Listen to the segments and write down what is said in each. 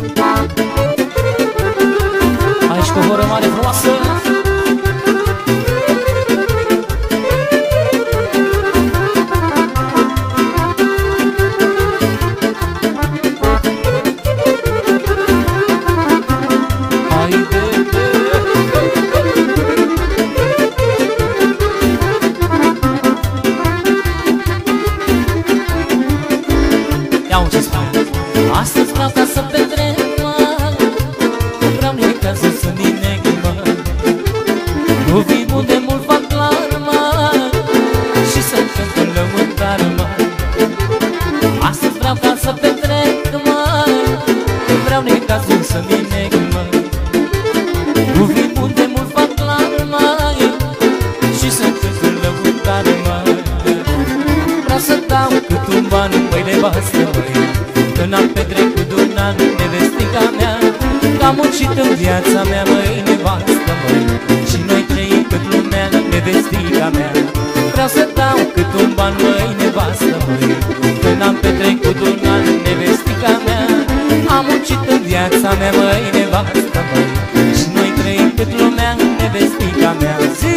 Aici cu o horă mare frumoasă. Astăzi vreau ca să petrec, mă, nu vreau necazul să nineg, mă. Nu vin unde mult fac clar, mă, și să cânt un lăuntar, mă. Astăzi vreau ca să petrec, mă, nu vreau necazul să nineg, mă. Nu vin unde mult fac clar, mă, și să cânt un lăuntar, mă. Vreau să dau cât un ban, măi, nevastă, măi, că n-am petrecut un an nevestica mea, că am muncit în viața mea, măi, nevastă, măi, și noi trăim cât lumea, nevestica mea. Vreau să dau cât un ban, măi, nevastă, măi, că n-am petrecut un an nevestica mea, am muncit în viața mea, măi, nevastă, măi, și noi trăim cât lumea, nevestica mea. Zi!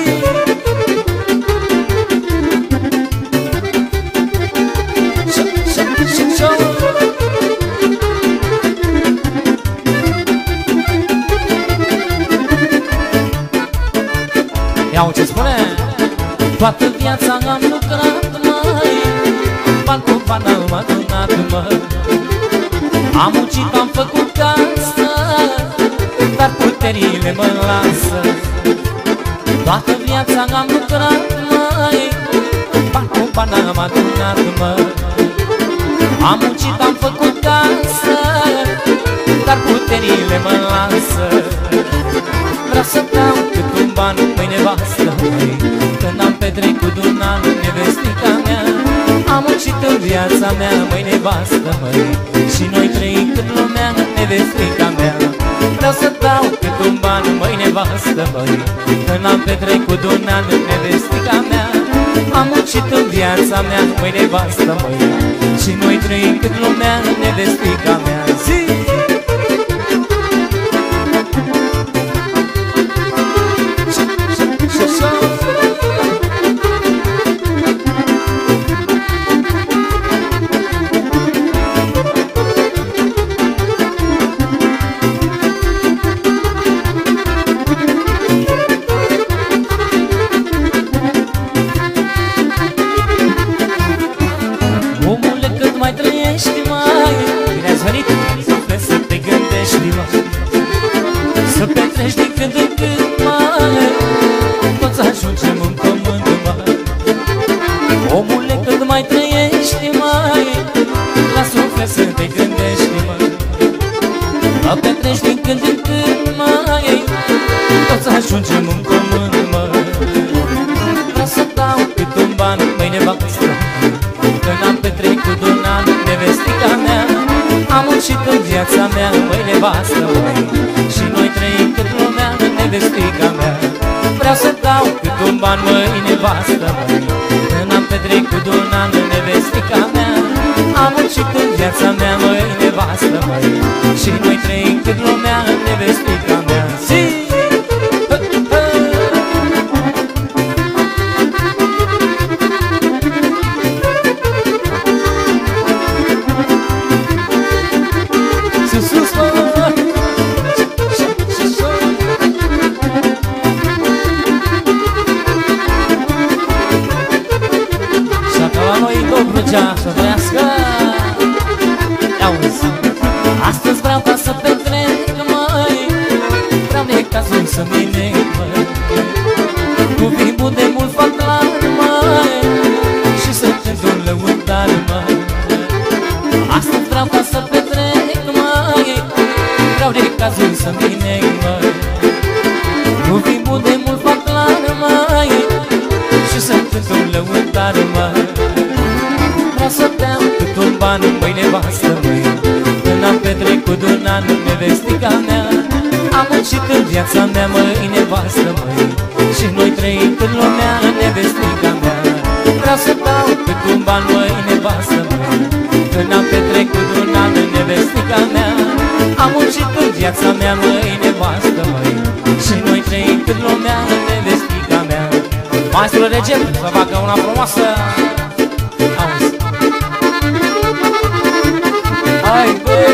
Iau ce spune. Toată viața am lucrat, măi, ban cu ban am adunat, mă. Am muncit, am făcut casă, dar puterile mă lasă. Toată viața am lucrat, măi, ban cu ban am adunat, mă. Am muncit, am făcut casă, dar puterile mă lasă. Vreau să dau cât un ban, măi, nevastă, măi, că n-am petrecut un an nevestica mea. Am muncit în viața mea, măi, nevastă, măi, și noi trăim cât lumea, nevestica mea. Vreau să dau cât un ban, măi, nevastă, măi, că n-am petrecut un an nevestica mea. Am muncit în viața mea, măi, nevastă, măi, și noi trăim cât lumea, nevestica mea. Zi! Omule, cât mai trăiești, mai bine ați venit, să te gândești, mă, să petrești din când în când, mai toți ajungem în pământ, mă. Omule, cât mai trăiești, mai la suflet să te gândești, mă, să petrești din când în când, mai toți ajungem în pământ, mă. Vreau să dau cât un ban, măi, nevastă, că n-am petrecut un an nevestica mea. Am muncit în viața mea, măi, nevastă, măi, și noi trăim cât lumea, nevestica mea. Vreau să dau cât un ban, măi, nevastă, măi, că n-am petrecut un an nevestica mea. Am muncit în viața mea, măi, nevastă, măi, și noi trăim cât lumea, nevestica mea. Zi! Să trăiască. Ia-uzi. Astăzi vreau ca să petrec, măi, vreau necazul să mineg, măi, cu vin bun de mult fac clar, măi, și să cânt un lăuntar, măi. Astăzi vreau ca să petrec, măi, vreau necazul să mineg, măi, cu vin bun de mult fac clar, măi, și să cânt un lăuntar, măi. Vreau să beau cât un ban, măi, nevastă, măi, că n-am petrecut un an nevestica mea. Am muncit în viața mea, măi, nevastă, măi, și noi trăim cât lumea, nevestica mea. Vreau să beau cât un ban, măi, nevastă, măi, că n-am petrecut un an nevestica mea. Am viața mea, măi, nevastă, măi. Și noi trăim cât lumea, nevestica mea. Maestrul Recep să facă una frumoasă. Auzi. Hai, băi!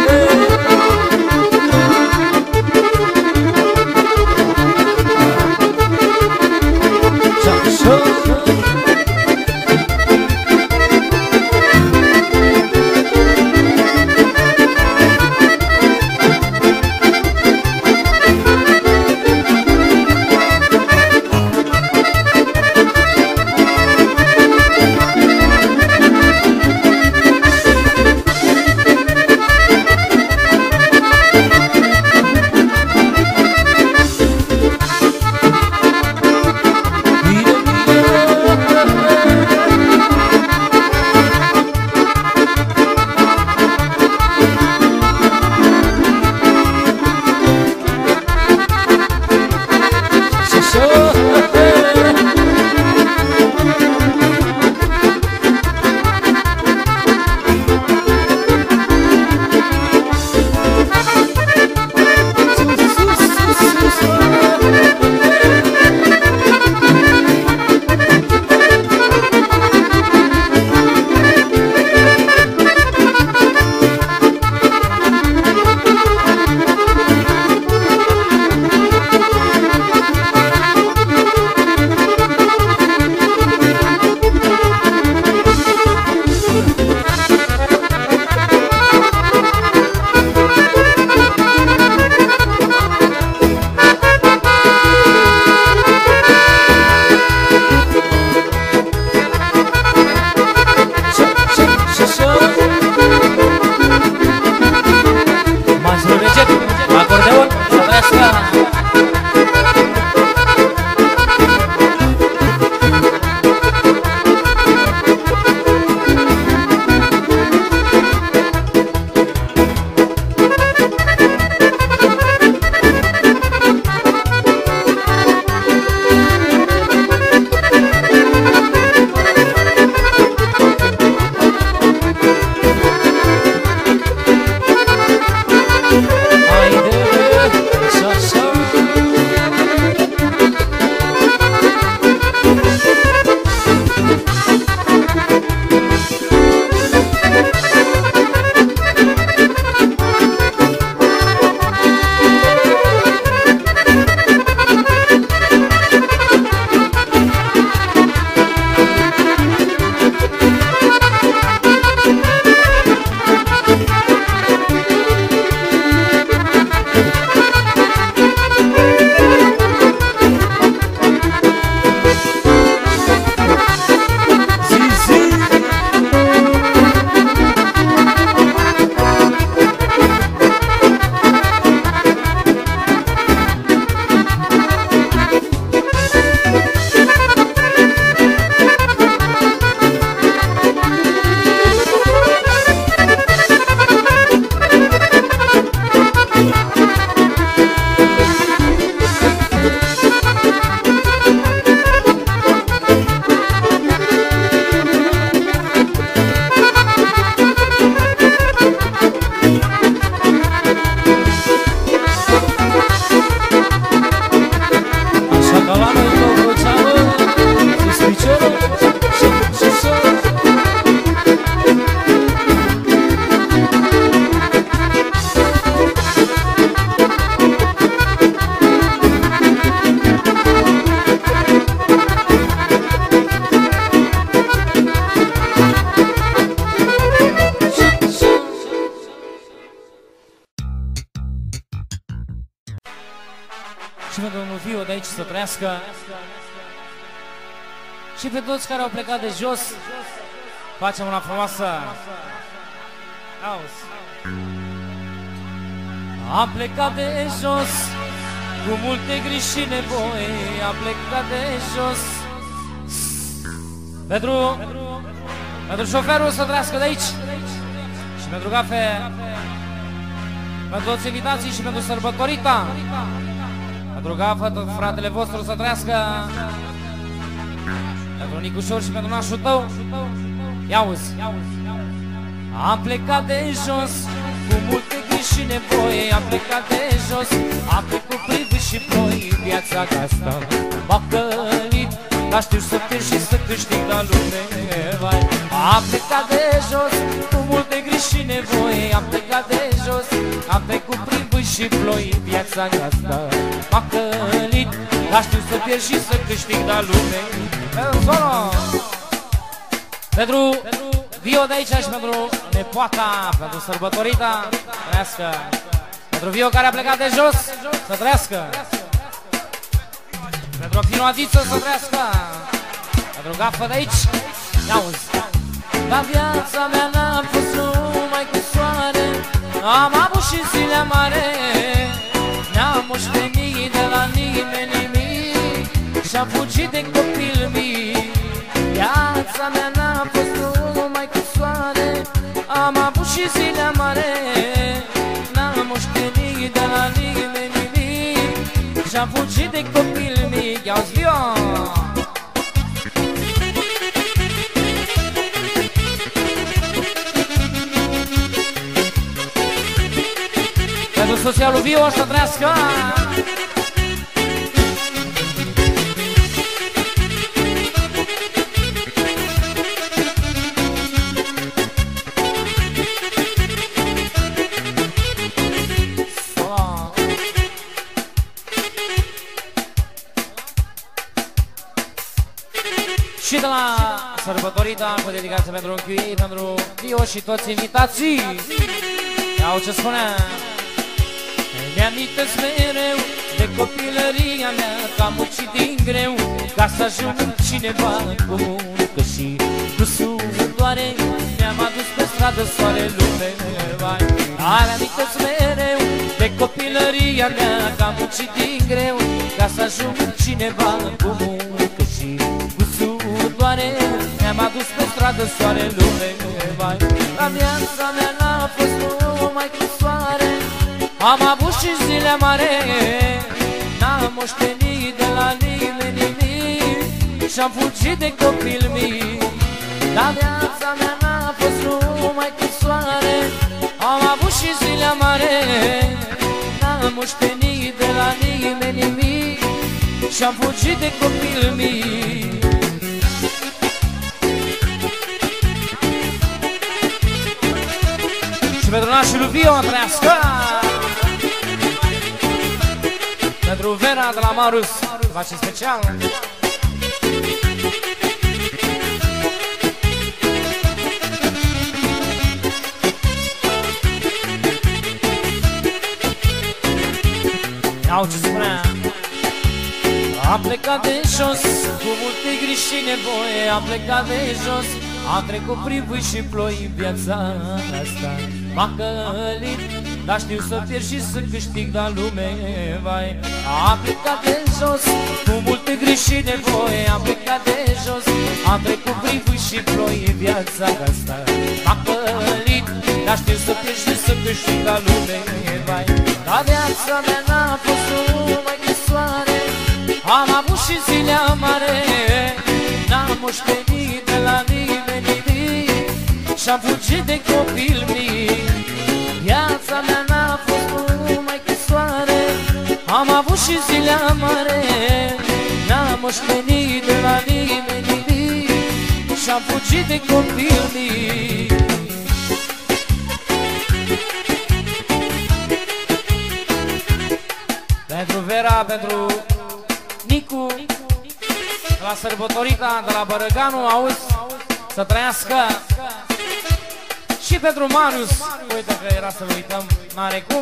Și pentru domnul Fiu de aici să trăiască. Și pe toți care au plecat de jos, facem una frumoasă. Auzi. Am plecat de jos, cu multe griji și nevoi. Am plecat de jos. Pentru șoferul să trăiască de aici. Și pentru Gafe, pentru toți invitații și pentru sărbătorita. Pentru Gafă, tot fratele vostru să trăiască. Pentru Nicușor și pentru nașul tău. Ia-uzi. Am plecat de jos, cu multe griji și nevoi. Am plecat de jos, am trecut prin vânt și ploi, viața asta m-a călit, dar știu să pierd și să câștig la lume, vai. Am plecat de jos, cu multe griji și nevoi, am plecat de jos, am trecut prin vânt și ploi, viața asta m-a călit, dar știu să pierd și să câștig la lume. Pentru Vio de aici și pentru nepoata, pentru sărbătorita, trăiască. Pentru Vio care a plecat de jos, să trăiască. Pentru Pinoadiță, să trăiască. Pentru Gafă de aici, ia-uzi. La viața mea n-am fost numai cu soare, am avut și zile mare, n-am moștenit de la nimeni nimic și-am fugit de copil mic. Viața mea n-a fost numai cu soare, am avut și zile mare, n-am moștenit de la nimeni nimic și-am fugit de copil mic. Ia-uzi, Vio! Pentru soția lui Vio să trăiască! Și de la sărbătorita cu dedicație pentru unchiul ei, pentru Vio și toți invitații. Iau ce spunea. Mi-amintesc mereu de copilăria mea, că am muncit din greu ca să ajung cineva cu muncă și cu sudoare. Mi-am adus pe stradă soare, lume, vai. Mi-amintesc mereu de copilăria mea, că am muncit din greu ca să ajung cineva cu muncă și cu sudoare. Mi-am adus pe stradă soare, lume, vai. La viața mea n-a fost numai cu soare, am avut și zile mare, n-am moștenit de la nimeni nimic și-am fugit de copil mic. La viața mea n-a fost numai cu soare, am avut și zile mare, n-am moștenit de la nimeni nimic și-am fugit de copil mic. Și pentru nașul lui Vio, trăiască! Pentru Vera de la Marius, face special. Iau ce spunea. Am plecat de jos, cu multe griji și nevoie, am plecat de jos, am trecut prin vânt și ploi, viața asta m-a călit, dar știu să pierd și să câștig la lume, vai. Am plecat de jos, cu multe griji și nevoie, am plecat de jos, am trecut prin vânt și ploi, viața asta m-a călit, dar știu să pierd și să câștig la lume, vai. La viața mea n-a fost numai cu soare, am avut și zile mare, n-am moștenit de la nimeni nimic și-am fugit de copil mic. Viața mea n-a fost numai cu soare, am avut și zile mare, n-am moștenit de la nimeni nimic și-am fugit de copil mic. Pentru Vera, pentru Nicu, de la sărbătorica de la Bărăganu, auzi, să trăiască. Și pentru Marius, uite că era să-l uităm, n-are cum.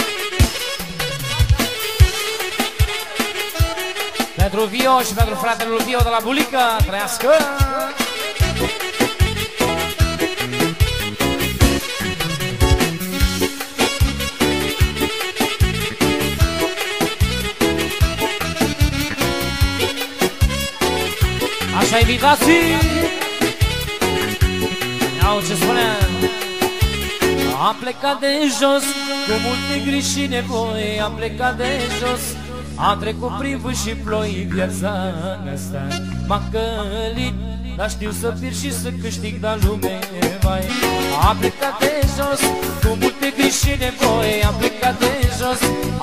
Pentru Vio și pentru fratele lui Vio de la Bulică, trăiască. Așa invitații. Iau ce spunea. Am plecat de jos, cu multe griji și nevoi, am plecat de jos, am trecut prin vânt și ploi, viața asta m-a călit, dar știu să pierd și să câștig la lume, vai. Am plecat de jos, cu multe griji și nevoi, am plecat de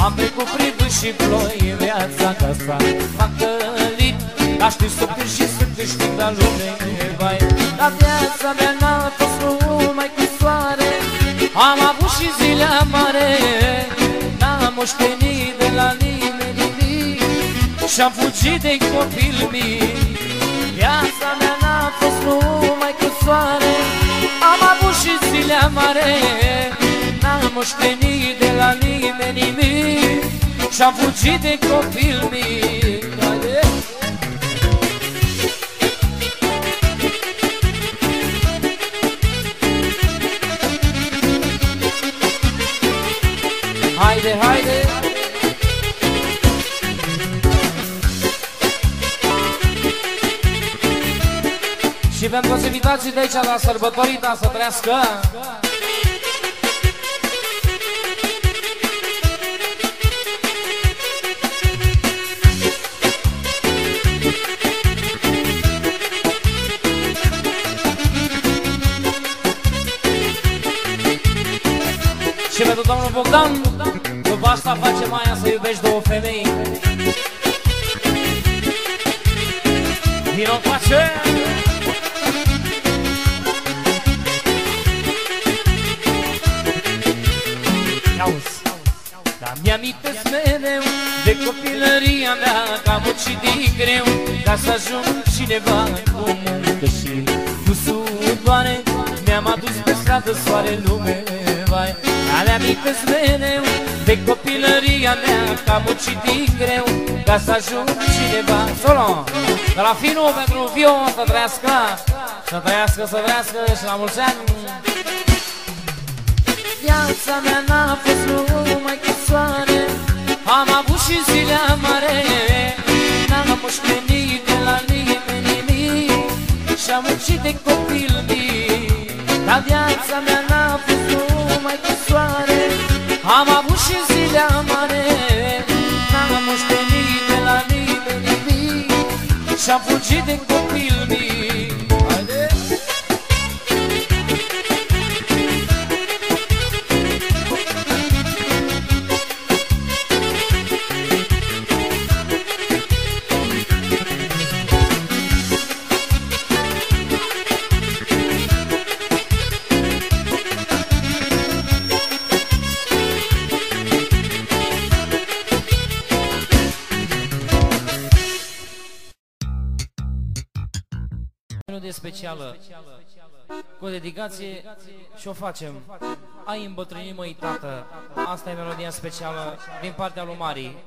Am trecut prin vânt și ploi, viața ca-sta m-a călit. Dar știu să cânt și să câștig la lume, vai. Dar viața mea n-a fost numai cu soare, am avut și zile amare, n-am moștenit de la nimeni nimic și-am fugit de copil mic. Viața mea n-a fost numai cu soare, am avut și zile amare, n-am moștenit de la nimeni nimic și-am fugit de copil mic. Haide, haide! Și pentru toți invitații de aici la sărbătorita să trăiască. Și pentru domnul Bogdan, după asta face Maia să iubești două femei. Vino face! Auzi! Dar mi-amintesc mereu de copilăria mea, că am muncit din greu ca să ajung cineva cu muncă și cu sudoare. Mi-am adus pe stradă soare, lume, vai. Dar mi-amintesc mereu de copilăria mea, că am muncit din greu ca să ajung cineva. Solo! De la finul pentru Vio, să trăiască, să trăiască, să trăiască și la mulți ani. Viața mea n-a fost numai cu soare, am avut și zile amare, n-am moștenit de la nimeni nimic și-am muncit de copil mic. Dar viața mea n-a fost numai cu soare, am avut și zile amare, n-am moștenit de la nimeni nimic și-am fugit de copil mic. Haide! Specială cu o dedicație și o facem. Ai îmbătrânit, măi, tată. Asta e melodia specială din partea lui Mari.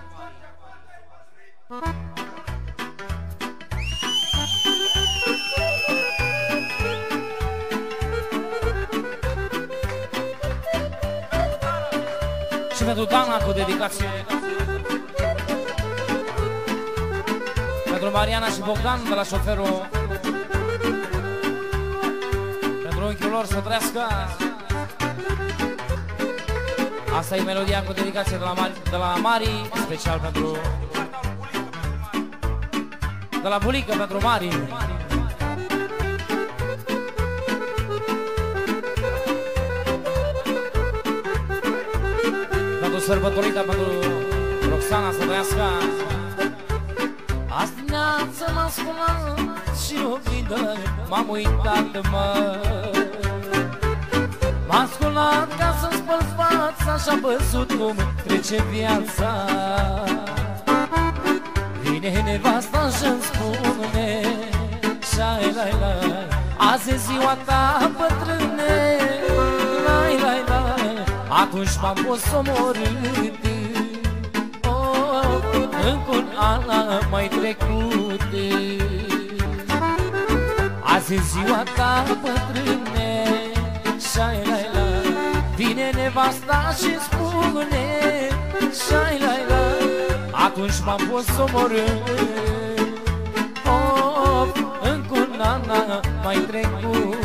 Și pentru Dana cu dedicație, pentru Mariana și Bogdan de la șoferul, pentru unchiul lor să trăiască. Asta e melodia cu dedicație de la Mari, special pentru, de la bulică pentru Mari. Pentru sărbătorita, pentru Roxana să trăiască. Azi dimineață m-am sculat și oglindă m-am uitat, mă. M-am sculat ca să-mi spăl fața și-am văzut cum trece viața. Vine nevasta și-mi spune: șai-lai-lai, azi e ziua ta, bătrâne, lai-lai-lai. Atunci m-am pus omorât, încă un an mai trecut. Azi e ziua ta, bătrâne, șai-lai-lai. Vine nevasta și spune: șai-lai-lai. Atunci m-am pus să omorât, încă un an mai trecut.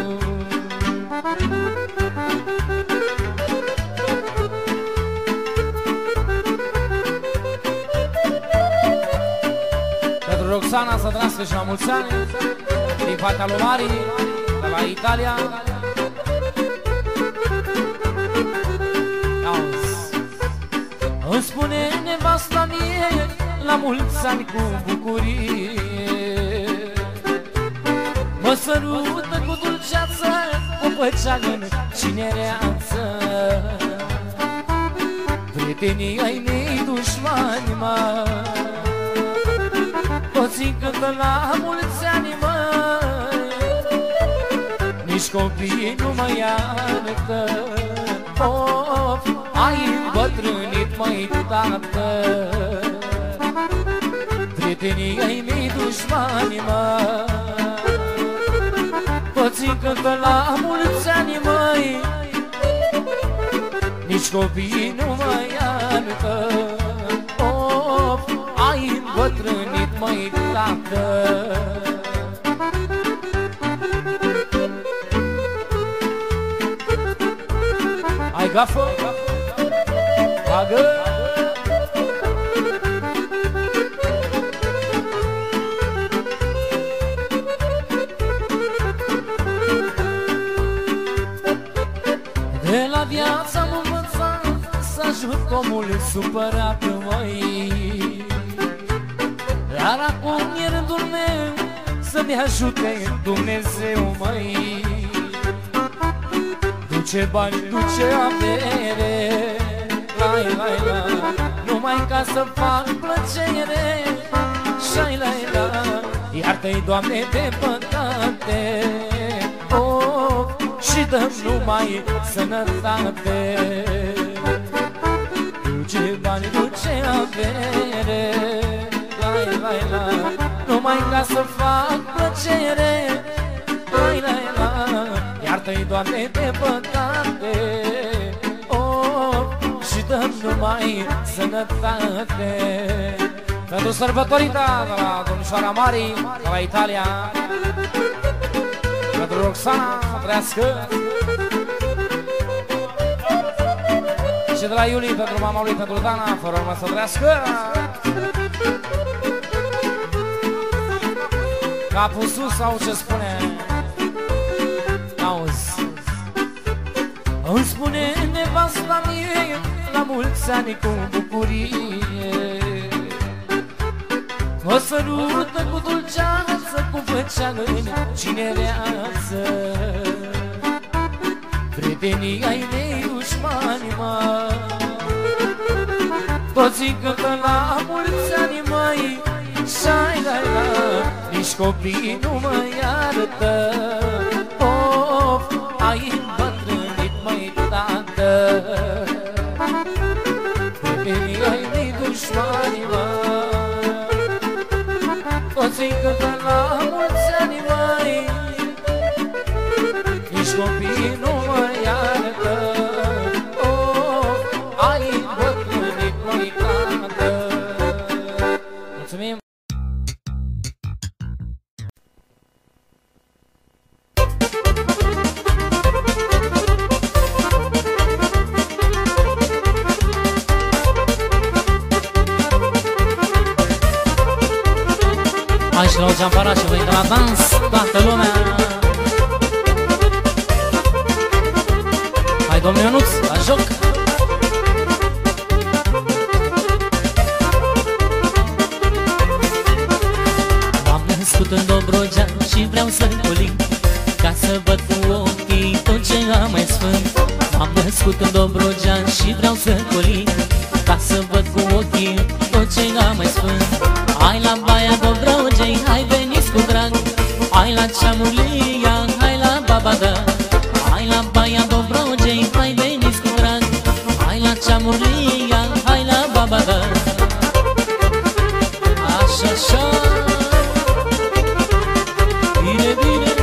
Roxana să trăiască și la mulți ani, din partea lui Mari, de la Italia. Îmi spune nevasta mie la mulți ani cu bucurie. Mă sărută cu dulceață, cu păcea în cinereață. Prietenii ai mei dușmani, mă, toți cântă la mulți ani, mă, nici copiii nu mă iartă. Of, ai îmbătrânit, măi, tată. Prietenii ai mei dușmani, mă, toți cântă la mulți ani, măi, nici copiii nu mă iartă. Of, ai îmbătrânit, măi, tată. Ai gafă, bagă. De la viața am învățat să ajut omul supărat, măi, dar acum e rândul meu să-mi ajute Dumnezeu, măi. Duce bani, duce avere, lai, lai, la, numai ca să fac plăcere, șai, lai, la, iartă-i, Doamne, de păcate. Oh, și dă-mi numai sănătate. Duce bani, duce avere, lai, lai, la, numai ca să fac plăcere, lai, lai, la, iartă-i, Doamne, de păcate. Oh, și dă-mi numai sănătate. Pentru sărbătorita de la domnișoara Mari, de la Italia, pentru Roxana, trăiască. Și de la Iulie, pentru mama lui, pentru Dana, fără urmă să trăiască. Capul sus sau ce spune? Auzi. Îmi spune nevasta mie la mulți ani cu bucurie. Mă sărută cu dulceață, cu făcea în cinereață. Prietenii ai mei dușmani, mă, toți cântă la mulți ani, măi, șai, lai, la, nici copiii nu mă iartă. Of, ai îmbătrânit, măi, tată. Prietenii ai mei dușmani, mă, toți cântă la mulți ani, măi, nici copiii nu mă iartă. Oh, ai îmbătrânit, măi, tată. Mulțumim! Hai și la o geampara și voi de la dans, toată lumea. Hai, domnul Ionuț, la joc. M-am născut în Dobrogea și vreau să colin, ca să văd cu ochii tot ce am mai sfânt. M-am născut în Dobrogea și vreau să colin, ca să văd cu ochii tot ce am mai sfânt. Hai la Baia Dobrogei, hai veniți cu drag, hai la Ceamulia, hai la Babada. Hai la Baia Dobrogei, hai veniți cu drag, hai la Ceamulia, hai la Babada. Așa, așa, bine, bine.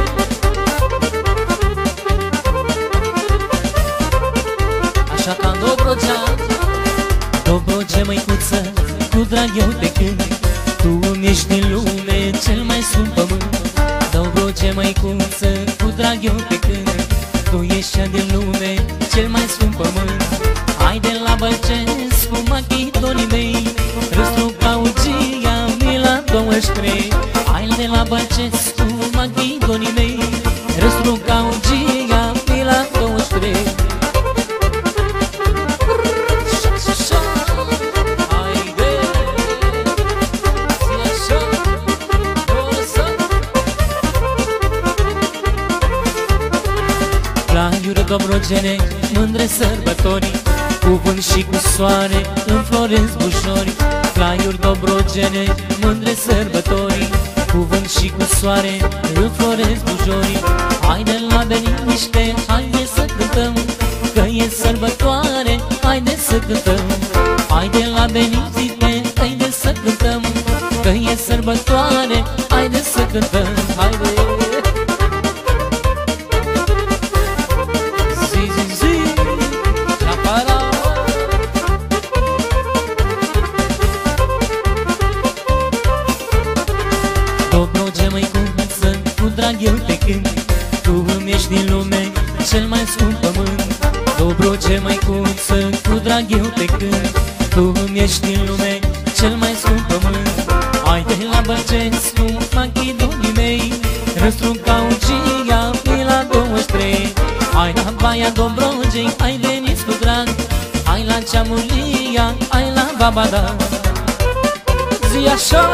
Așa ca în Dobrogea, Dobrogea, măicuță, cu drag eu te cânt. Tu îmi ești din lume cel mai scump pământ. Dobrogea, măicuță, cu drag eu te cânt. Tu ești cea din lume cel mai scump pământ. Hai de la Bălcesc cu machitorii mei, Răstrucaugia, Mila 23. Hai de la Bălcesc cu machitorii mei, Răstrucaugia, Mila 23. Dobrogene, mândre sărbători, cu vânt și cu soare, înfloresc bușori. Claiuri Dobrogene, mândre sărbători, cu vânt și cu soare, înfloresc bușori. Haide la Beliniște, haide să cântăm, că e sărbătoare, haide să cântăm. Haide la Beliniște, haide să cântăm, că e sărbătoare, haide să cântăm. Haide! Eu te cânt, tu îmi ești din lume cel mai scump pământ. Dobroge măicuță, cu drag eu te cânt, tu îmi ești din lume cel mai scump pământ. Haide la Bălceți cu machidunii mei, răstrug ca ucia pe la 23. Hai la Baia Dobrogei, hai veniți cu drag, hai la Ceamuria, hai la Babada. Zi așa!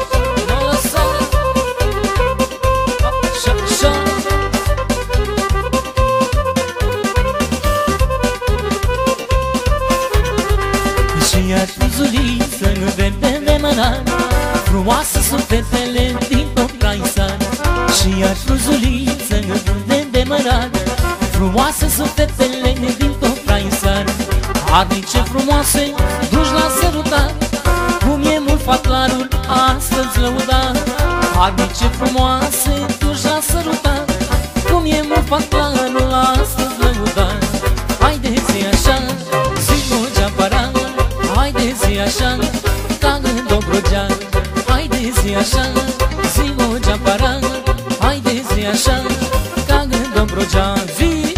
Iar Zuliță nu vede de mână, frumoasă sunt fetele din tot Caisan. Și iar Zuliță nu vede de mână, frumoasă sunt fetele din tot Caisan. Arnice frumoase, duși la sărutat, cum e mult fatlarul astăzi lăudat. Arnice frumoase, duși la sărutat, cum e mult fatlarul astăzi lăudat. Haideți așa, zi-o Geapara, haide-zi așa, ca în Dobrogea. Haide-zi așa, zi-o Geapara, haide-zi așa, ca în Dobrogea. Zi!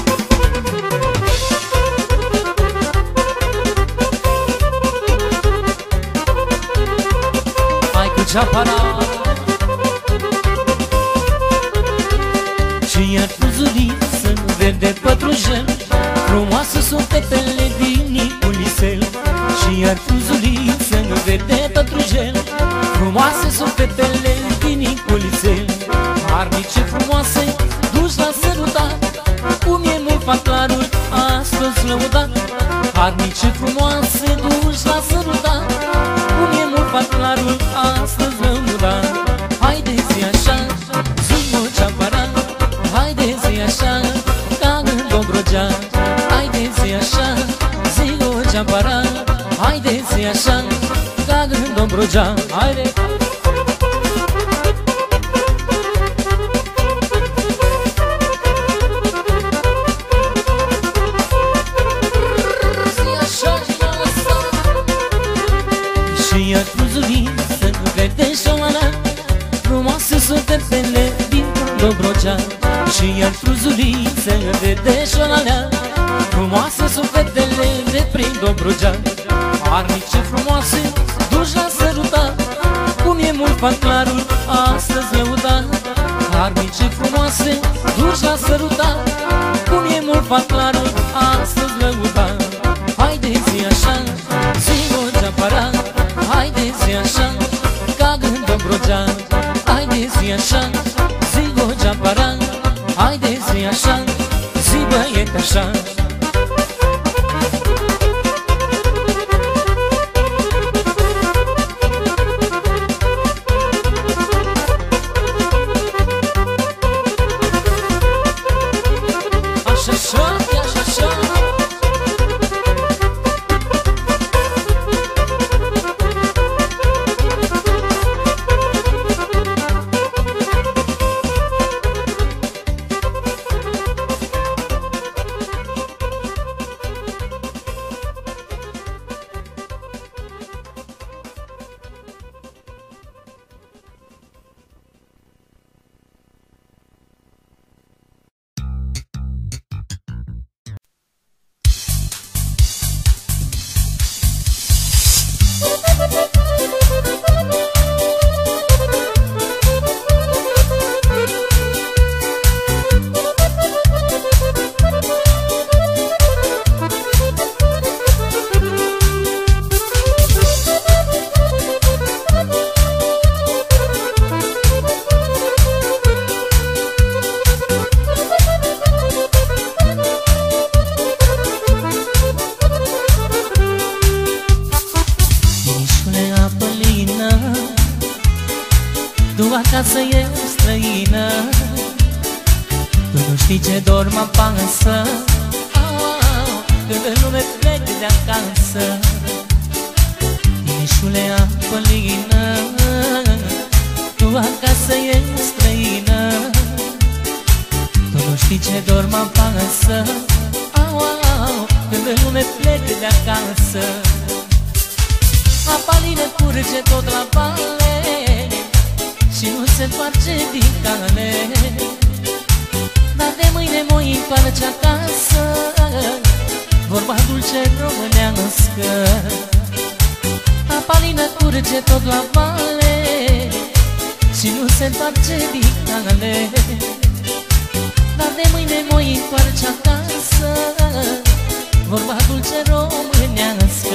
Hai cu Geapara! Și iar Zuliță vede pătrunjel, frumoasă sunt fetele din Niculisel. Și iar Zuliță nu vede pătrunjel, frumoase sunt fetele din Niculisel. Arnice frumoase, duși la sărutat, cum e mult fatlarul astăzi lăudat. Arnice frumoase, duși la sărutat, cum e mult fatlarul astăzi lăudat. Haide-zi așa, zi-o Geapara, haide-zi așa, ca în Dobrogea. Haide-zi așa, zi-o Geapara, haide-zi așa, ca în Dobrogea. Haide! Și iar Zuliță nu vede șoala, frumoase sunt fetele din Dobrogea. Și iar Zuliță nu vede șoala, frumoase sunt fetele de prin Dobrogea. Arnice frumoase, duși la sărutat, cum e mult fatlarul astăzi lăudat. Arnice frumoase, duși la sărutat, cum e mult fatlarul astăzi lăudat. Haide-zi așa, zi-o Geapara, haide-zi așa, ca în Dobrogea. Haide-zi așa, zi-o Geapara, haide-zi așa, zi băiete așa. acasă e străină. Tu nu știi ce dor mă apasă când în lume plec de acasă. Timișule apălină, tu acasă e străină. Tu nu știi ce dor mă apasă când în lume plec de acasă. Apa lină curge tot la vale și nu se întoarce din cale. Dar de mâine mă întoarce acasă, vorba dulce românească. Apa lină curge tot la vale și nu se întoarce din cale. Dar de mâine mă întoarce acasă, vorba dulce românească.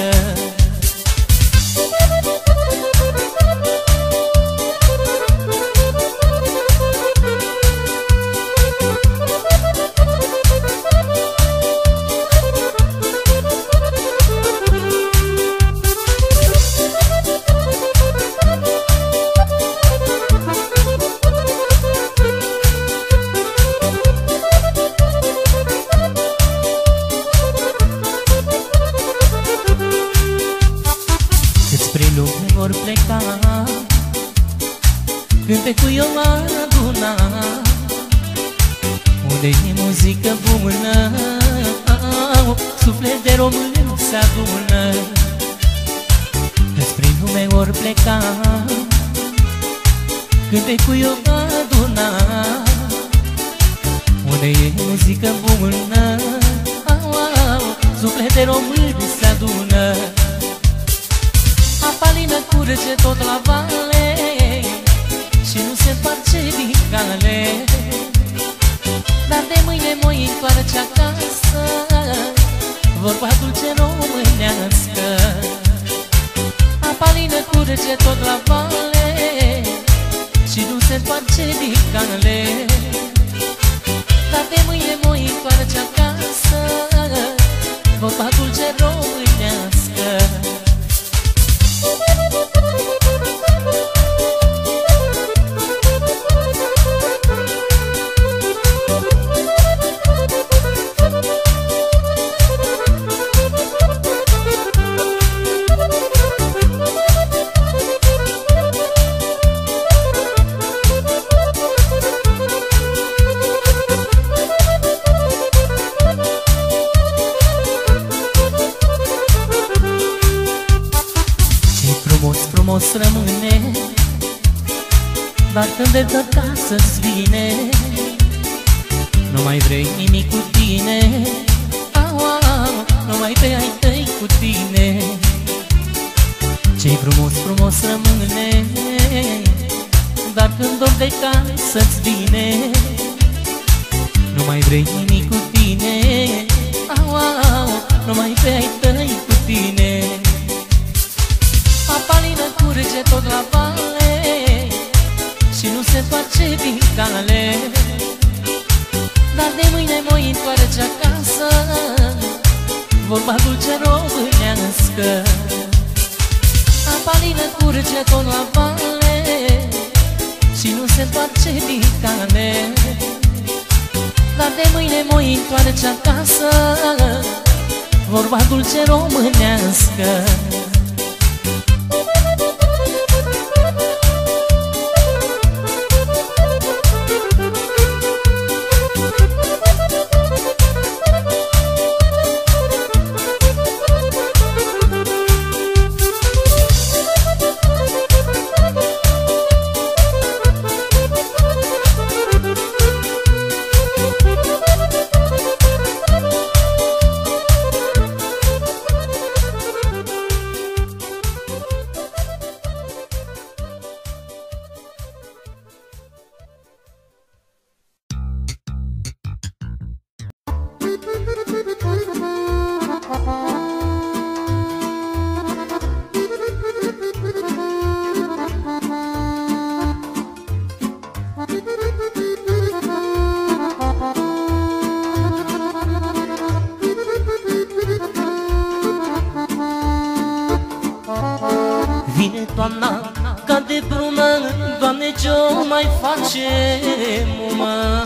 Vor pleca, cântecul eu aduna, unde e muzică bună, suflet de român se adună. Spre lume vor pleca, cântecul eu aduna, unde e muzică bună, suflet de român se adună. Apa lină curge tot la vale și nu se întoarce din cale. Dar de mâine mă întoarce acasă, vorba dulce românească. Apa lină curge tot la vale și nu se întoarce din cale. Dar de mâine mă întoarce acasă, vorba dulce românească. Frumos rămâne, dar când de tot casă-ți vine, nu mai vrei nimic cu tine, nu mai pe ai tăi cu tine. Ce-i frumos, frumos rămâne, dar când dor de casă-ți vine, nu mai vrei nimic cu tine, nu mai pe ai tăi cu tine. Apa lină curge tot la vale și nu se întoarce din cale. Dar de mâine mă întoarce acasă, vorba dulce românească. Apa lină curge tot la vale și nu se întoarce din cale. Dar de mâine mă întoarce acasă, vorba dulce românească. Vine toamna ca de brună, Doamne, ce-o mai facem, mă?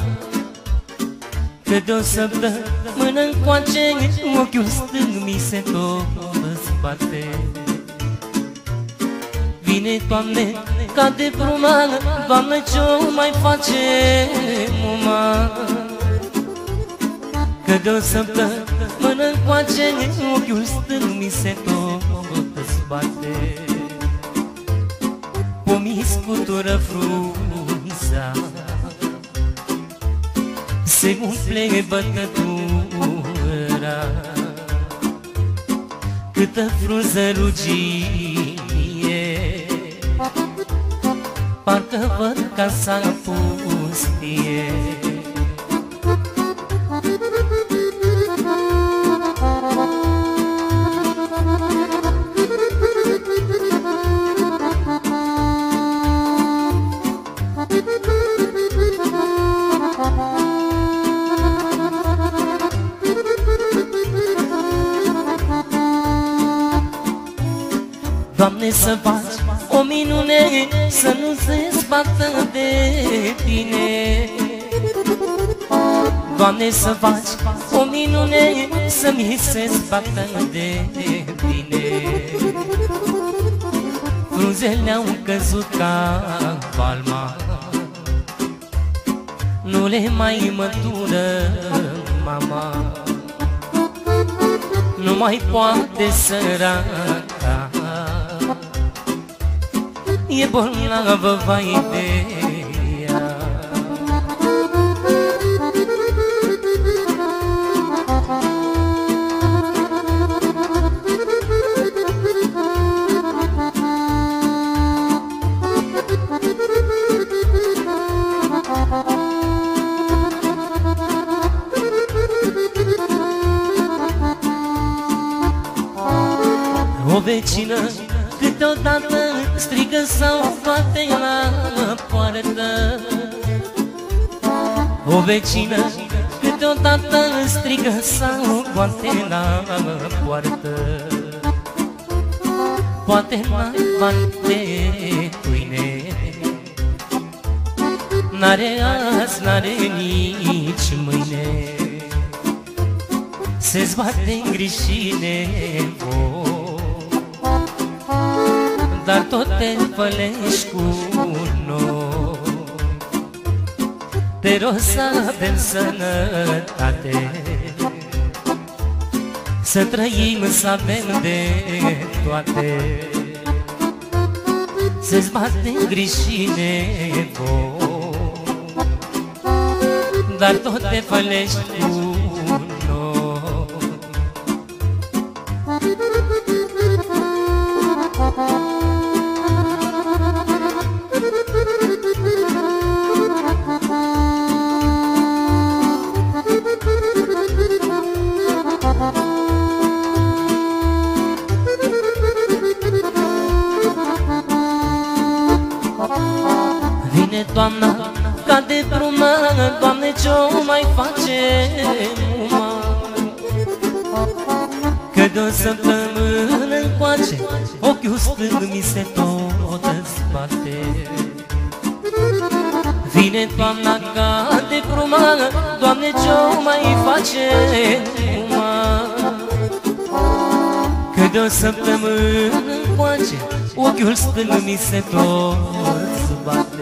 Că de o săptămână încoace, ochiul stâng mi se tot zbate. Vine, Doamne, ca de brună, Doamne, ce-o mai facem, mă? Că de o săptămână încoace, ochiul stâng mi se tot zbate. Pomii scutură frunza, se umple bătătura, câtă frunză rugie, parcă văd casa pustie. Doamne, să faci o minune, să nu se spartă de tine. Doamne, să faci o minune, să mi se spartă de tine. Frunzele au căzut ca palma, nu le mai mătură mama, nu mai poate săraca, e bolnavă, vai de ea. O vecină câteodată strigă sau bate la poartă. O vecină câteodată strigă sau bate la poartă. Poate n-ai bani de pâine, n-are azi, n-are nici mâine, se zbate-n griji nevoi, dar tot te fălești cu noi. Te rog să avem sănătate, să trăim, să avem de toate. Se-ți bate-n griji nevoi, dar tot te fălești cu noi. Vine toamna ca de brumă, Doamne, ce-o mai facem, mă? Că de o săptămână încoace, ochiul stâng mi se tot zbate. Vine toamna ca de brumă, Doamne, ce-o mai facem, mă? Că de o săptămână încoace, ochiul stâng mi se tot zbate.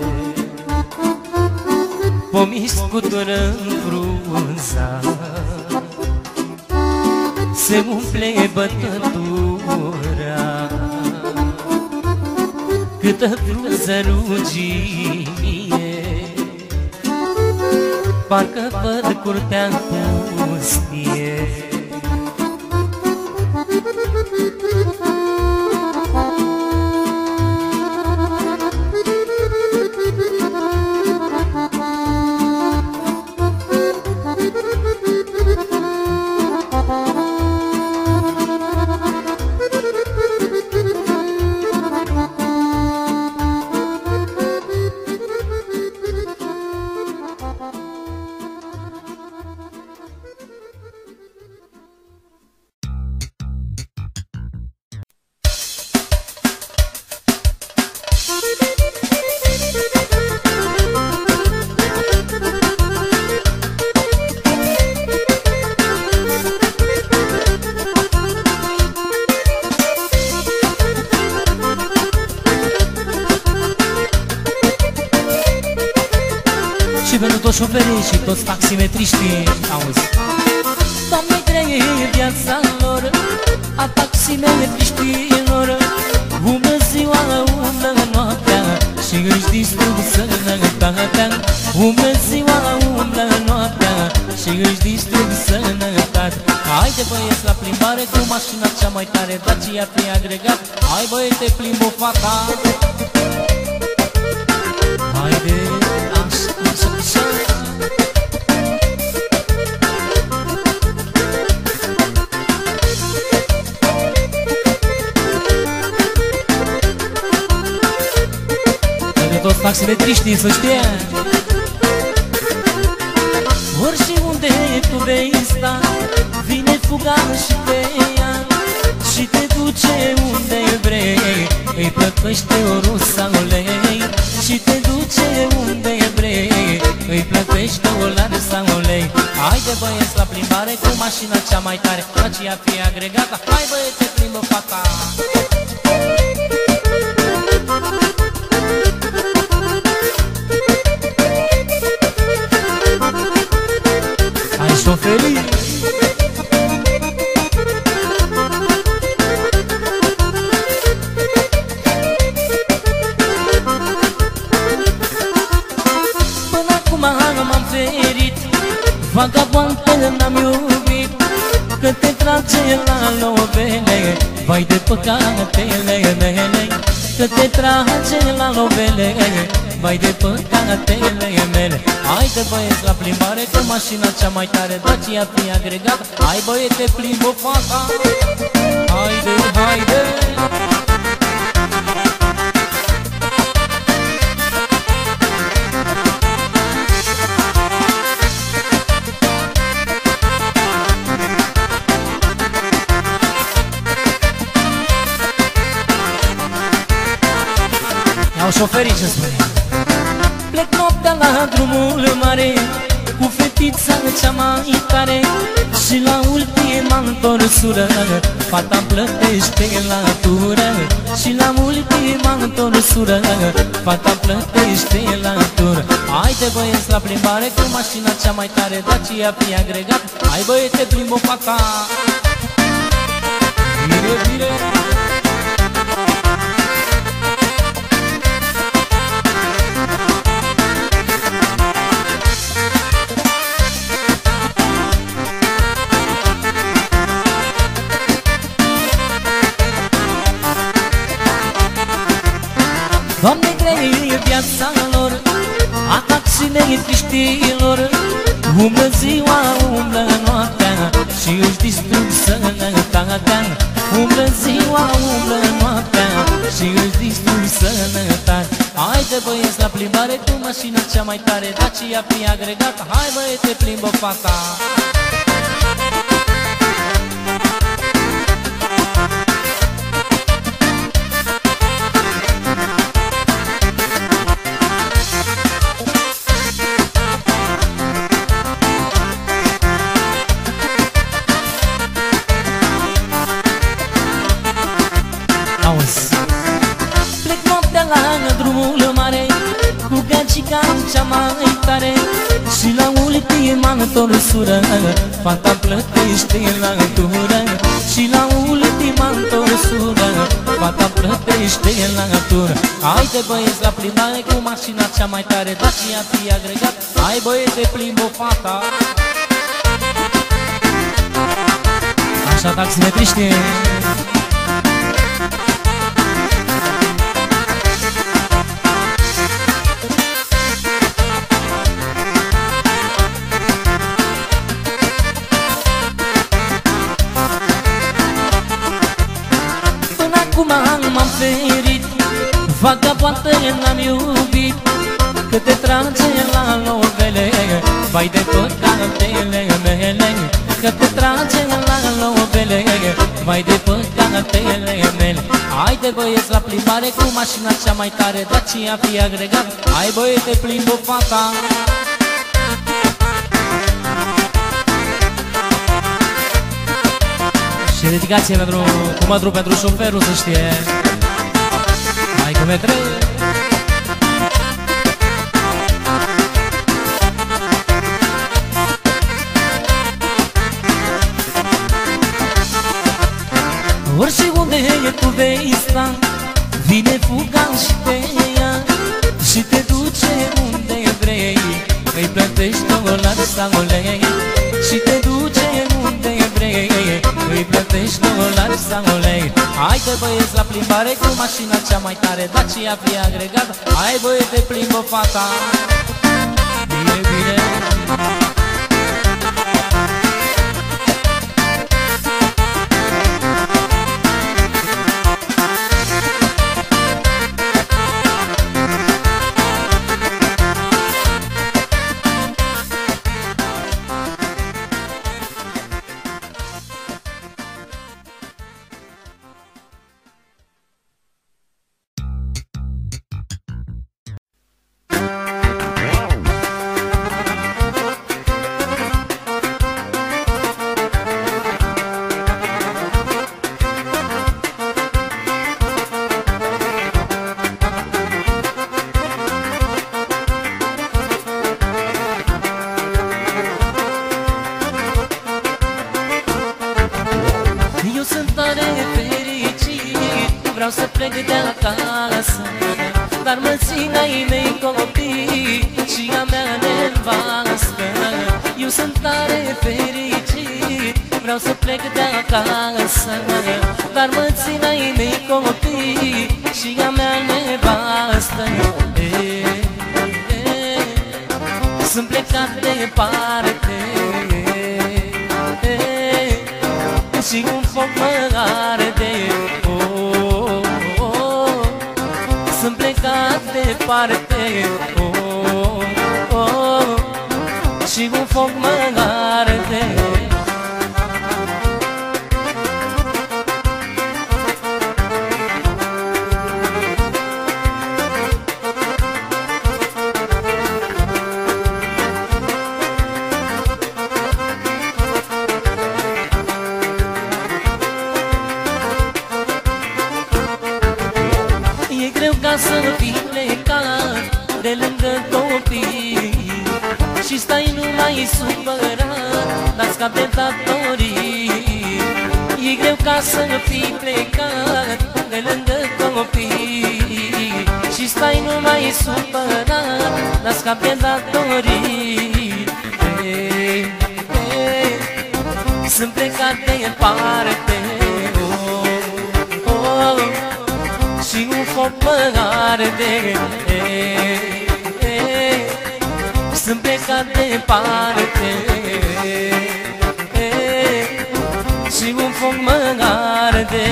Pomii scutură-n frunza, se umple bătătura, câtă frunză rugie, parcă văd curtea pustie. pentru toți șoferii și toți taximetriștii. Auzi. Doamne, greu e viața lor, a taximetriștilor. Umblă ziua, umblă noaptea și își distrug sănătatea. Umblă ziua, umblă noaptea și își distrug sănătatea. Haide băieți la plimbare cu mașina cea mai tare, Dacia fi agregat. Hai băiete, plimbă fata. Haide, așa, așa, așa. Toți taximetriștii să știe. Orice unde tu vei sta, vine fuga și te ia și te duce unde vrei. Îi plătește o rusă ulei și te duce unde vrei. Îi plătește o lare sau ulei. Haide băieți la plimbare cu mașina cea mai tare, Dacia fi agregată. Hai băieți, plimbă fata. Șoferii. Până acum m-am ferit, vagabondele n-am iubit, că te trage la lovele, vai de păcatele mele. Că te trage la lovele, vai de păcatele mele. Haide băieți la plimbare cu mașina cea mai tare, Dacia fi agregat. Hai băiete, plimbă fata. Haide, haide. Iau șoferii ce spune. Plec noaptea la drumul mare cu fetița cea mai tare și la ultima întorsură fata plătește la tură. Și la ultima întorsură fata plătește la tură. Haide băieți la plimbare cu mașina cea mai tare, Dacia fi agregat. Hai băiete, plimbă fata. Bine, bine. Doamne, greu e viața lor, a taximetriștilor. Umblă ziua, umblă noaptea și își distrug sănătatea. Umblă ziua, umblă noaptea și își distrug sănătatea. Haide băieți la plimbare cu mașina cea mai tare, Dacia fi agregată. Hai băiete, plimbă fata. Plec noaptea la drumul mare cu gagica cea mai tare și la ultima întorsură fata plătește la tură. Și la ultima întorsură fata plătește la tură. Haide băieți la plimbare cu mașina cea mai tare, Dacia fi agregat. Hai băiete, plimbă fata. Așa taximetriștii. Acum m-am ferit, vagabondele n-am iubit, că te trage la lovele, vai de păcatele mele. Că te trage la lovele, vai de păcatele mele. Haide băieți la plimbare cu mașina cea mai tare, Dacia fi agregat. Hai băiete, plimbă fata. Și dedicație pentru Cumătru, pentru șoferul, să știe. Hai cu metre. Orice unde tu vei sta, vine fuga și te ia și te duce unde vrei. Îi plătești $1 sau lei și te duce unde vrei. Îi plătești $1 sau lei. Haide băieți la plimbare cu mașina cea mai tare, Dacia fie agregată. Hai băieți de plimbă fata. Bine, bine. Vreau să plec de acasă, dar mă țin ai mei copii și a mea nevastă. Eu sunt tare fericit, vreau să plec de acasă, dar mă țin ai mei copii și a mea nevastă. Sunt plecat departe și un foc mă arde. Sunt plecat departe, și un foc mă arde. Să fii plecat de lângă copii și stai numai supărat, dar scap de datorii. E greu ca să fii plecat de lângă copii și stai numai supărat, dar scap de datorii. Sunt plecat departe și un foc mă arde. Sunt plecat departe și un foc mă arde.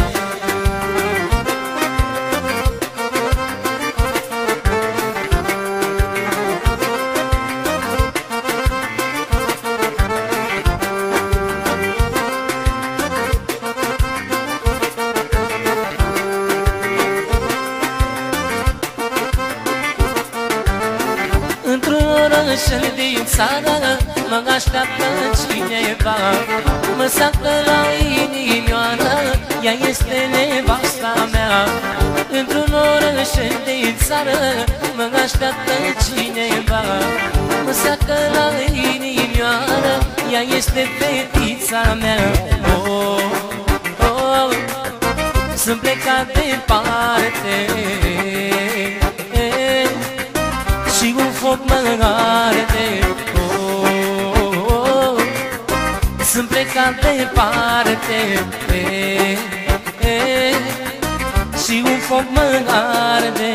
Orașele din țară mă așteaptă cineva, mă sacă la inimioară, ea este nevasta mea. Într-un orașel din țară mă așteaptă cineva, mă sacă la inimioară, ea este fetița mea. Sunt plecat departe și un foc mă arde. Sunt plecat departe și un foc mă arde.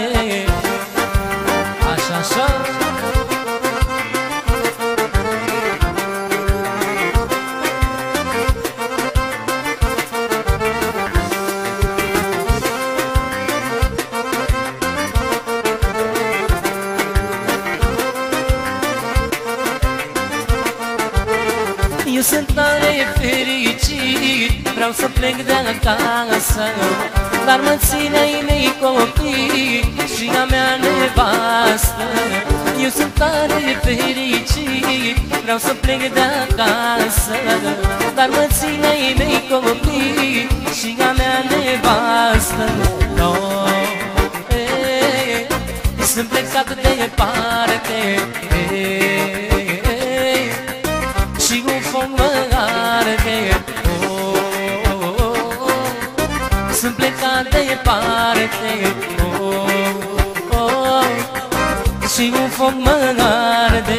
Așa, așa. Sunt tare fericit, vreau să plec de acasă, dar mă ține ai mei copii și a mea nevastă. Eu sunt tare fericit, vreau să plec de acasă, dar mă ține ai mei copii și a mea nevastă. Sunt plecat departe și un foc mă arde. sunt plecat departe, și un foc mă arde.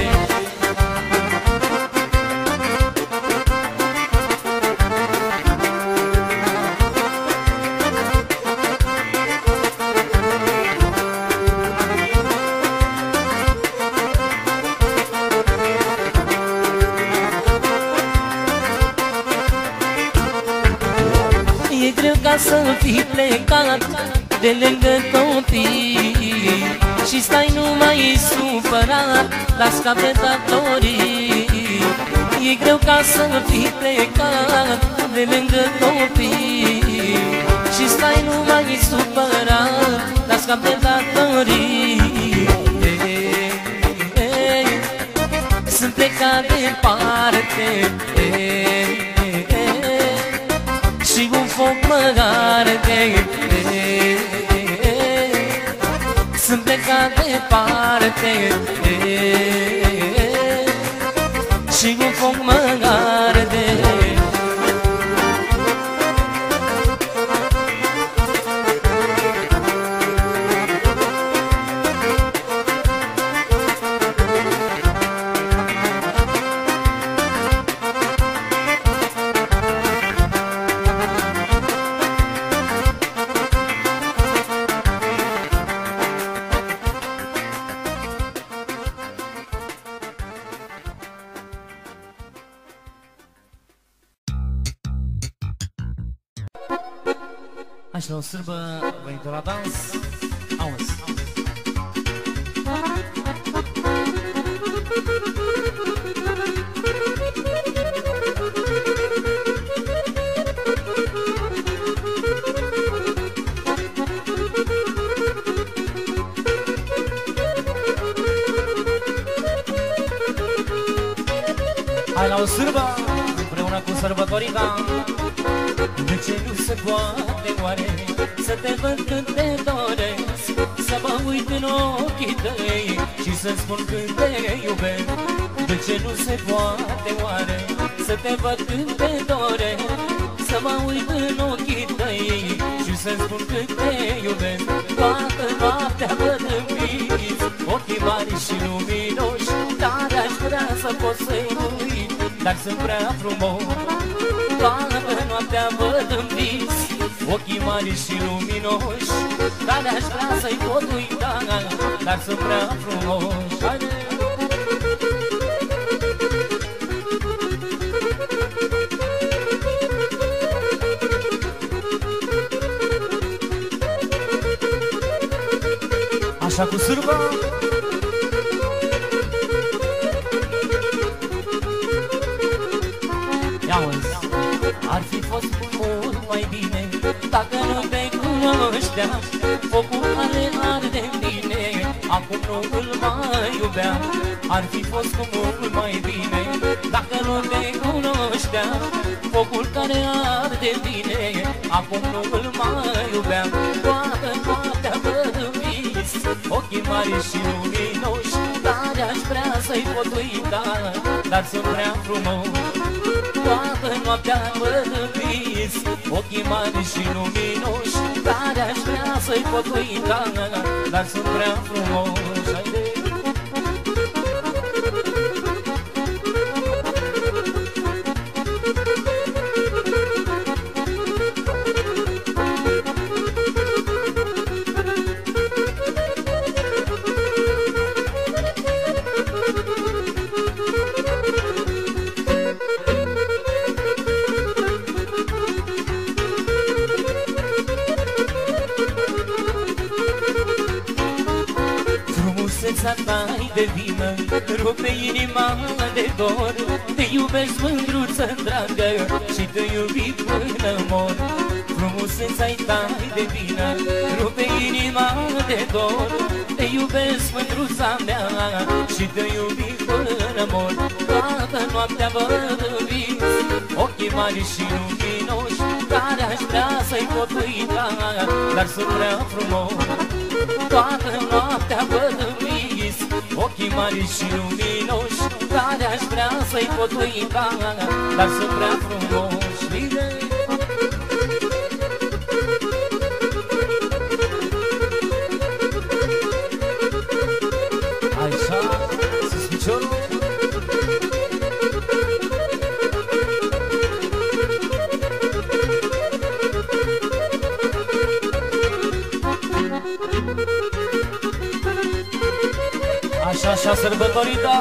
E greu ca să fii plecat de lângă copii și stai numai supărat la scap de datorii. E greu ca să fii plecat de lângă copii și stai numai supărat la scap de datorii. Sunt plecat departe și un foc mă arde. Sunt plecat departe și un foc mă arde. Hai la o sârbă venită la dans. Auzi. Hai la o sârbă împreună cu sărbătorica. De ce nu se poate oare să te văd când te doresc, să mă uit în ochii tăi și să spun cât te iubesc? De ce nu se poate oare să te văd când te doresc, să mă uit în ochii tăi și să spun cât te iubesc? Toată noaptea văd în vis ochii mari și luminoși, dar aș vrea să pot să-i uit, dar sunt prea frumos. Toată noaptea văd în vis ochii mari și luminoși, dar aș vrea să-i pot uita, dar sunt prea frumoși. Haide! Așa cu sârba. Ia-uzi. Ar fi fost mult mai bine dacă nu te cunoșteam, focul care arde în tine acum nu îl mai iubeam. Ar fi fost mult mai bine dacă nu te cunoșteam, focul care arde în tine acum nu îl mai iubeam. Toată noaptea văd în vis ochii mari și luminoși, dar aș vrea să-i pot uita, dar sunt prea frumos. Toată noaptea văd în vis ochii mari și luminoși, dar aș vrea să-i pot uita, dar sunt prea frumoși. Haide! Frumusețea ta-i de vină, rupe inima de dor. Te iubesc, mândruță dragă, și te iubi până mor. Frumusețea ta-i de vină, rupe inima de dor. Te iubesc, mândruța mea, și te iubi până mor. Toată noaptea văd în vis ochii mari și luminoși, care aș vrea să-i pot uita, dar sunt prea frumoși. Toată noaptea văd în vis ochii mari și luminoși, care aș vrea să-i pot uita, dar sunt prea frumoși. Bine! Așa sărbătorită.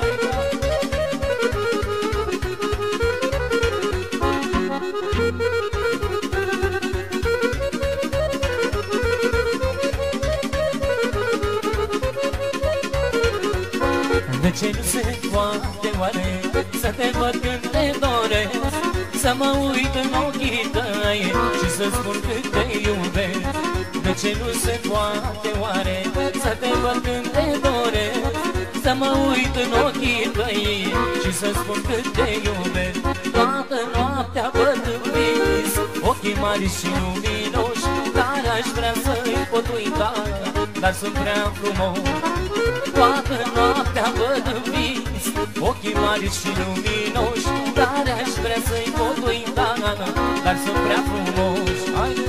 De ce nu se poate oare să te văd când te doresc, să mă uit în ochii tăi și să spun cât te iubesc? De ce nu se poate oare să te văd când te doresc, să mă uit în ochii tăi și să spun cât te iubesc? Toată noaptea văd în vis ochii mari și luminoși, dar aș vrea să-i pot uita, dar sunt prea frumos. Toată noaptea văd în vis ochii mari și luminoși, dar aș vrea să-i pot uita, dar sunt prea frumoși. Haide!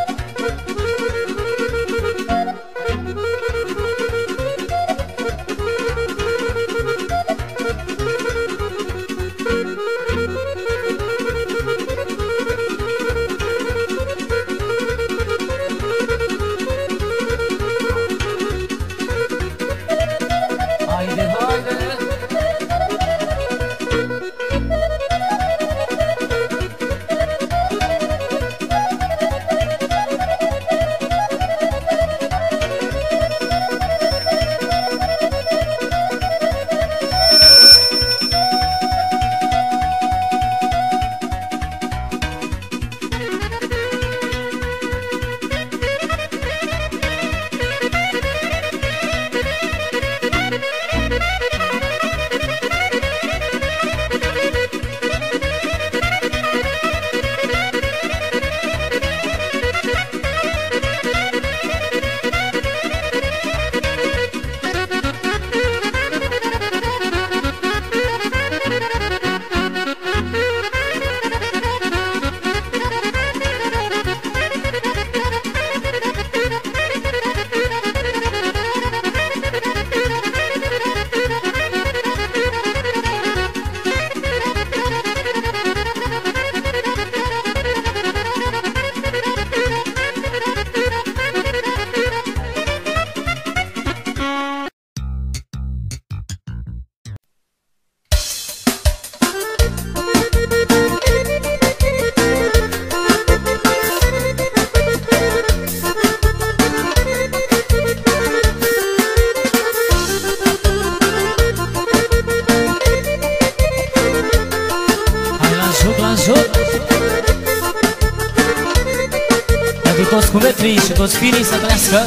Toți cu metrii și toți firii să trăiască.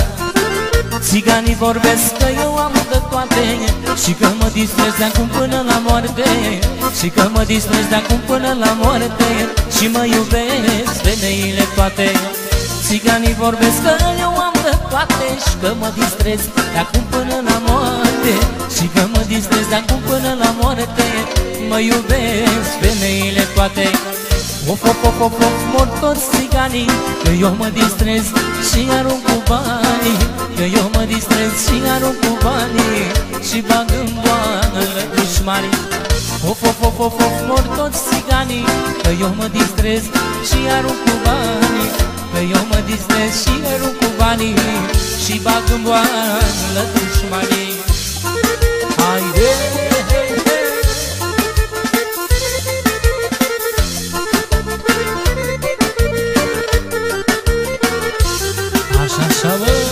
Țiganii vorbesc că eu am de toate și că mă distrez de acum până la moarte, și că mă distrez de acum până la moarte și mă iubesc femeile toate. Țiganii vorbesc că eu am de toate și că mă distrez de acum până la moarte, și că mă distrez de acum până la moarte, mă iubesc femeile toate. Of, of, of, of, of, mor toți țiganii, că eu mă distrez și arunc cu banii, că eu mă distrez și arunc cu banii și bag în boană dușmanii. Of, of, of, of, of, mor toți țiganii, că eu mă distrez și arunc cu banii, că eu mă distrez și arunc cu banii și bag în boană dușmanii. Haide! Așa, bă!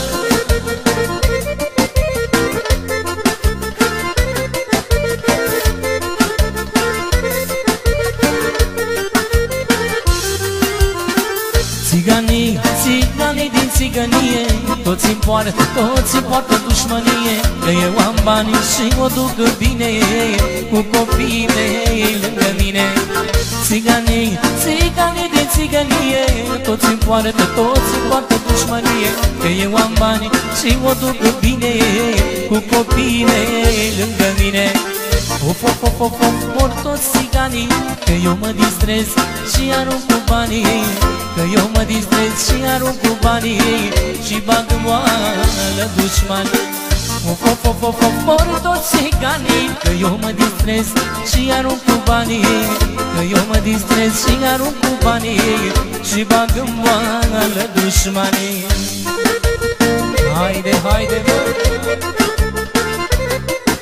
Țiganii, țiganii din țigănie, toți-mi poartă dușmănie, că eu am bani și o duc bine cu copiii mei lângă mine. Țiganii, țiganii din țigănie, toți-mi poartă dușmănie, că eu am bani și o duc bine cu copiii mei lângă mine. Of, of, of, of, of, mor toți țiganii, că eu mă distrez și arunc cu banii, că eu mă distrez și arunc cu banii și bag în boală dușmanii. Of, of, of, of, of, mor toți țiganii, că eu mă distrez și arunc cu banii, că eu mă distrez și arunc cu banii și bag în boală dușmanii. Haide, haide, bă!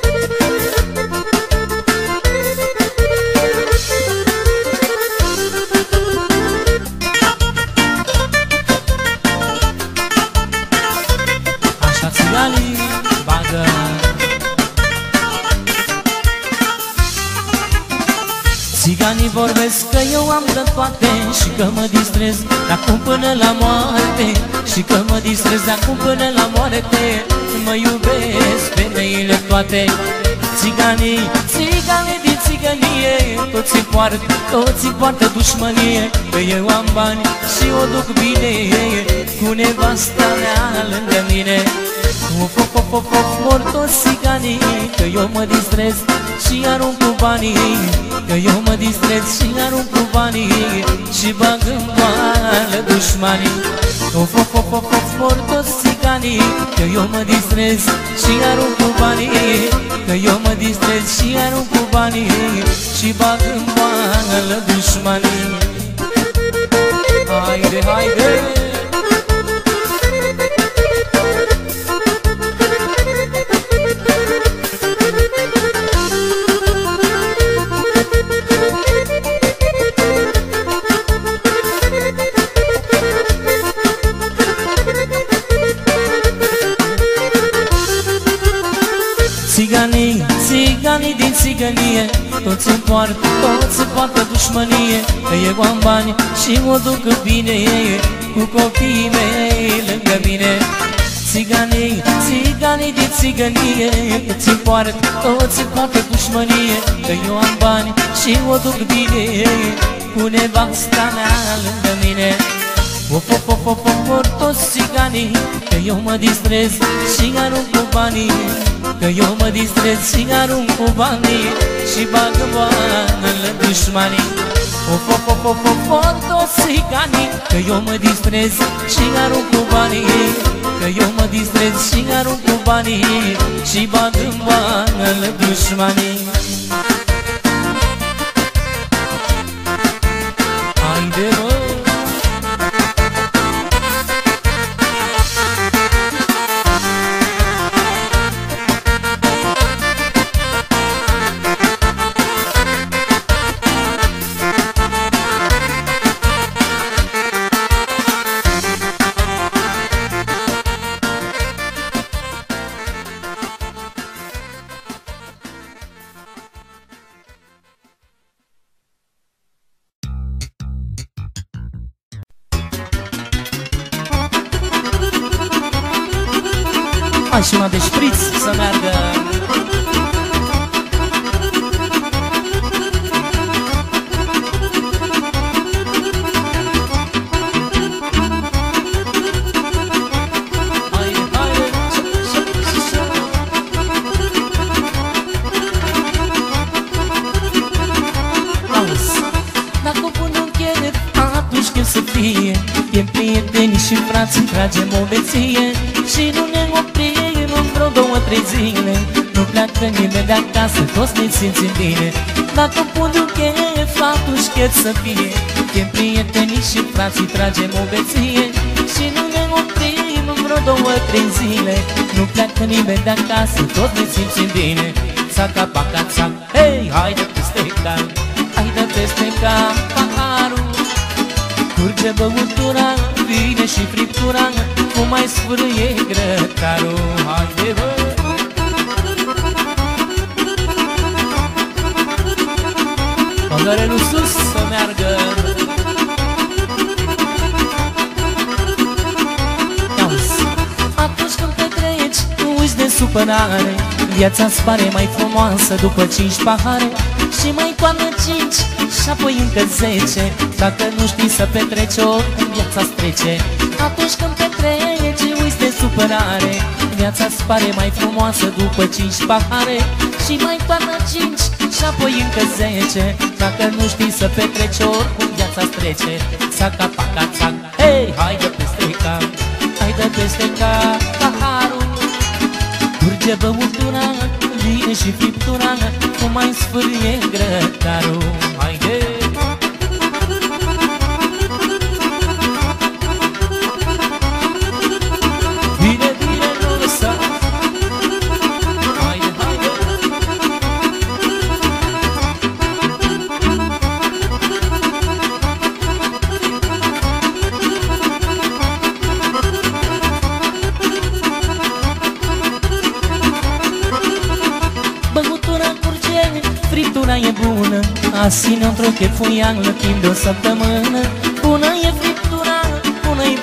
că mă distrez de acum până la moarte, și că mă distrez de acum până la moarte. Mă iubesc femeile toate. Țiganii, țiganii din țigănie, toți îi poartă dușmănie, că eu am bani și o duc bine cu nevasta mea lângă mine. Mor toți țiganii, că eu mă distrez și arunc cu banii, că eu mă distrez și arunc cu banii și bag în boală dușmanii. Mor toți țiganii, că eu mă distrez și arunc cu banii, că eu mă distrez și arunc cu banii și bag în boală dușmanii. Haide, haide! Țiganii, țiganii din țigănie, toți îmi poartă dușmănie, că eu am bani și o duc bine cu copiii mei lângă mine. Țiganii, țiganii din țigănie, toți îmi poartă dușmănie, că eu am bani și o duc bine cu nevasta mea lângă mine. Mor toți țiganii, că eu mă distrez și arunc cu banii, că eu mă distrez și arunc cu banii și bag în boală dușmanii. Mor toți țiganii, că eu mă distrez și arunc cu banii, că eu mă distrez și arunc cu banii și bag în boală dușmanii. Haide, mă! Hai și una de șpriț să meargă. Dacă pun un chef, atunci chef să fie, e prietenii și frații, tragem o beție și nu ne oprim în vreo 2-3 zile. Nu pleacă nimeni de acasă, toți ne simțim bine. Dacă pun un chef, atunci chef să fie, e prietenii și frații, tragem o beție și nu ne oprim în vreo 2-3 zile. Nu pleacă nimeni de acasă, toți ne simțim bine. Țaca, paca, țac, hei, haide peste cal, haide peste cal, paharul. Curge băutura, vine și friptura, cum mai sfârâie grătarul. Haide, bă! Păgărelul sus să meargă. Atunci când petreci, nu uiți de supărare, viața-ți pare mai frumoasă după 5 pahare. Și mai toarnă 5 și apoi încă 10. Dacă nu știi să petreci, oricum viața-ți trece. Atunci când petreci, uiți de supărare, viața-ți pare mai frumoasă după 5 pahare. Și mai toarnă 5 și apoi încă 10. Dacă nu știi să petreci, oricum viața-ți trece. Țaca, paca, țac, hei, haide peste cap, haide peste cap, paharul. Curge băutura, vine și friptura, cum mai sfârâie grătarul. Haide! Bine, bine, nu lăsa. Haide, haide! Friptura e bună, asină într-o chefuiană timp de o săptămână.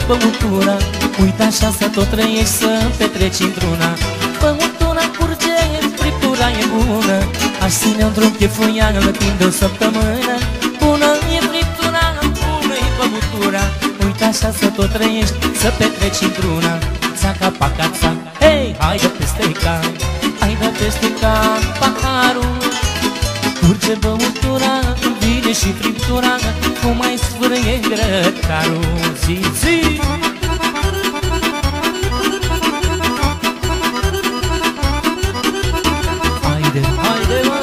băutura. Uite așa să tot trăiești, să petreci într-una. Băutura curge, friptura e bună. Aș ține un drum chefuiană timp de o săptămână. Bună e friptura, bună e băutura. Uite așa să tot trăiești, să petreci într-una. Țaca, paca, țac, hei, hai de peste cap, hai de peste cap, paharul. Curge băutura, vine și friptura, cum mai sfârâie grătarul. Zi, zi! Haide, haide, mă!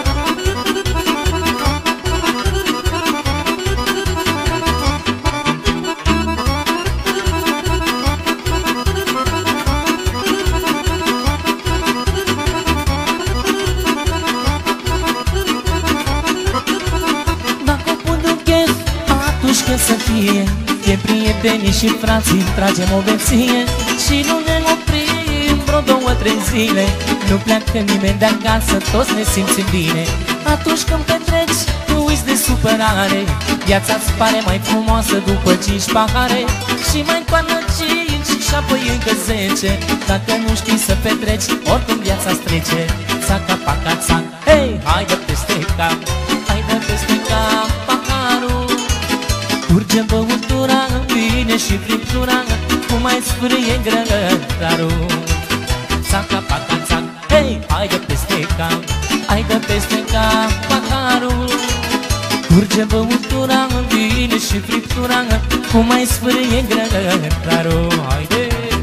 Să fie, e prietenii și frații, tragem o beție și nu ne oprim vreo 2-3 zile. Nu pleacă nimeni de acasă, toți ne simțim bine. Atunci când petreci, nu uiți de supărare, viața-ți pare mai frumoasă după 5 pahare. Și mai toarnă 5 și apoi încă 10. Dacă nu știi să petreci, oricum viața-ți trece. Țaca, paca, țac, hei, hai de peste cap, hai de peste cap, paharul. Curge băutura, vine și friptura, cum mai sfârâie grătarul. Țaca, paca, țac, hei, hai de peste cap, hai de peste cap, paharul. Curge băutura, vine și friptura, cum mai sfârâie grătarul. Haide!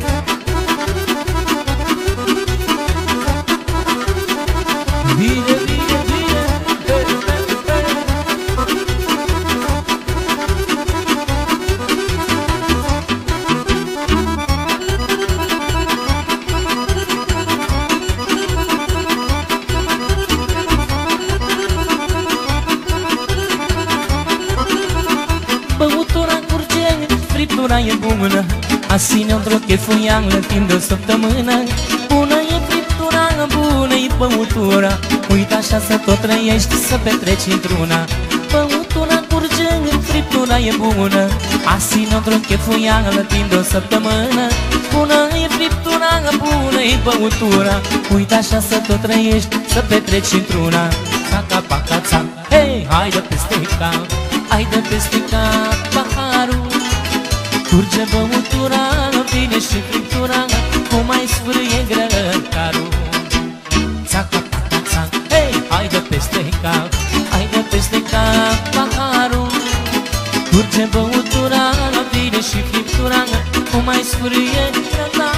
Vine, vine, vine, băutura curge, friptura e bună. Azi ține-o într-o chefuiană timp de o săptămână. Bună e friptura, bună e băutura. Uite așa să tot trăiești, să petreci într-una. Băutura curge, friptura e bună. Azi ține-o într-o chefuiană timp de o săptămână. Bună e friptura, bună e băutura. Uite așa să tot trăiești, să petreci într-una. Țaca, paca, țac, hei, hai de peste cap, hai de peste cap, paharul. Curge băutura, vine și friptura, cum mai sfârâie grătarul. Țaca, paca, țac, hei, hai de peste cap, hai de peste cap, paharul. Curge băutura, vine și friptura, cum mai sfârâie grătarul.